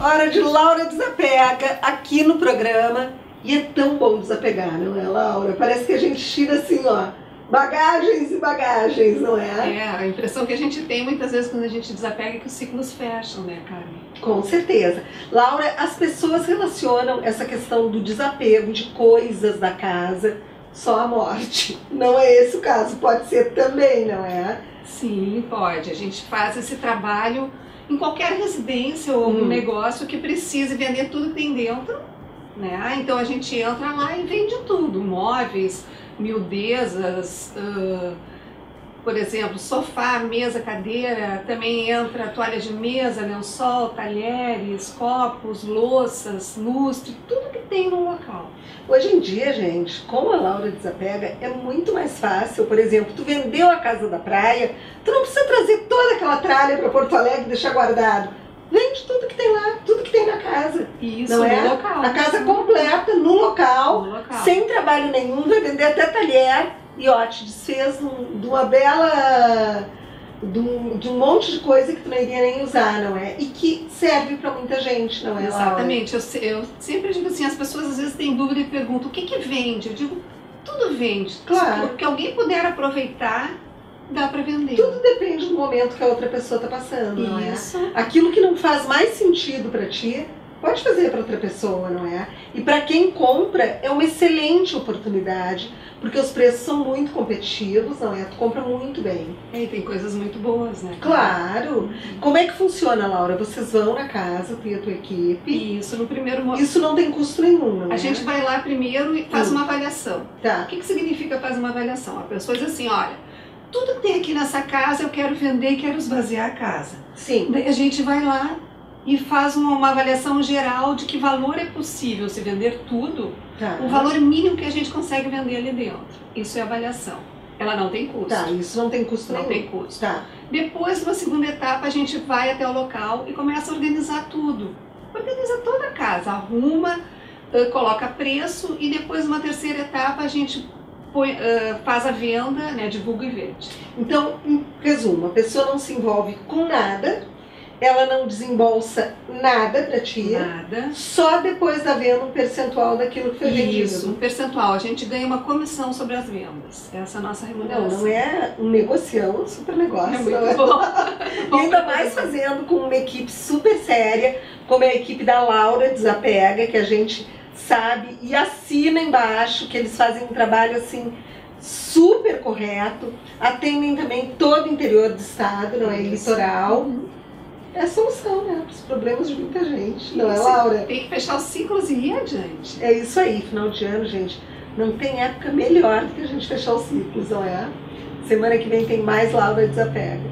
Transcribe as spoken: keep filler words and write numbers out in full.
Hora de Laura Desapega aqui no programa. E é tão bom desapegar, não é, Laura? Parece que a gente tira assim, ó, bagagens e bagagens, não é? É, a impressão que a gente tem muitas vezes quando a gente desapega é que os ciclos fecham, né, Carmen? Com certeza. Laura, as pessoas relacionam essa questão do desapego de coisas da casa só à morte. Não é esse o caso, pode ser também, não é? Sim, pode. A gente faz esse trabalho em qualquer residência ou Hum. um negócio que precise vender tudo que tem dentro, né? Então a gente entra lá e vende tudo, móveis, miudezas, uh, por exemplo, sofá, mesa, cadeira, também entra toalha de mesa, lençol, talheres, copos, louças, lustre, tudo que tem no local. Hoje em dia, gente, como a Laura Desapega, é muito mais fácil. Por exemplo, tu vendeu a casa da praia, tu não precisa trazer toda aquela tralha para Porto Alegre e deixar guardado. Vende tudo que tem lá, tudo que tem na casa. Isso, não no é? local. A casa completa, no local, No local. sem trabalho nenhum, vai vender até talher. E ó, te desfez de uma bela... De um, de um monte de coisa que tu não iria nem usar, não é? E que serve para muita gente, não é, Laura? Exatamente. Eu, eu sempre digo assim, as pessoas às vezes têm dúvida e perguntam, o que que vende? Eu digo, tudo vende. Claro. Se que alguém puder aproveitar, dá para vender. Tudo depende do momento que a outra pessoa está passando, não é? Isso. Aquilo que não faz mais sentido para ti, pode fazer para outra pessoa, não é? E para quem compra, é uma excelente oportunidade, porque os preços são muito competitivos, não é? Tu compra muito bem. É, e tem coisas muito boas, né? Claro! Como é que funciona, Laura? Vocês vão na casa, tu e a tua equipe. Isso, no primeiro momento. Isso não tem custo nenhum, não é? A gente vai lá primeiro e faz Hum. uma avaliação. Tá. O que que significa faz uma avaliação? A pessoa diz assim, olha, tudo que tem aqui nessa casa eu quero vender e quero esvaziar a casa. Sim. Daí a gente vai lá e faz uma, uma avaliação geral de que valor é possível se vender tudo, Tá. o valor mínimo que a gente consegue vender ali dentro. Isso é avaliação. Ela não tem custo. Tá, isso não tem custo Não nenhum. tem custo. Tá. Depois, numa segunda etapa, a gente vai até o local e começa a organizar tudo. Organiza toda a casa, arruma, uh, coloca preço e depois, numa terceira etapa, a gente põe, uh, faz a venda, né, divulga e vende. Então, em resumo, a pessoa não se envolve com nada, ela não desembolsa nada para ti, Nada. só depois da venda um percentual daquilo que foi vendido. Isso, um percentual. A gente ganha uma comissão sobre as vendas. Essa é a nossa Não, remuneração. não é um negocião, é um super negócio. É muito não é? bom. E ainda mais fazendo com uma equipe super séria, como é a equipe da Laura Desapega, que a gente sabe e assina embaixo, que eles fazem um trabalho assim super correto, atendem também todo o interior do estado, não é? E litoral. Uhum. É a solução, né, para os problemas de muita gente, não é, Isso. Laura? Tem que fechar os ciclos e ir adiante. É isso aí, final de ano, gente. Não tem época melhor do que a gente fechar os ciclos, não é? Semana que vem tem mais Laura Desapega.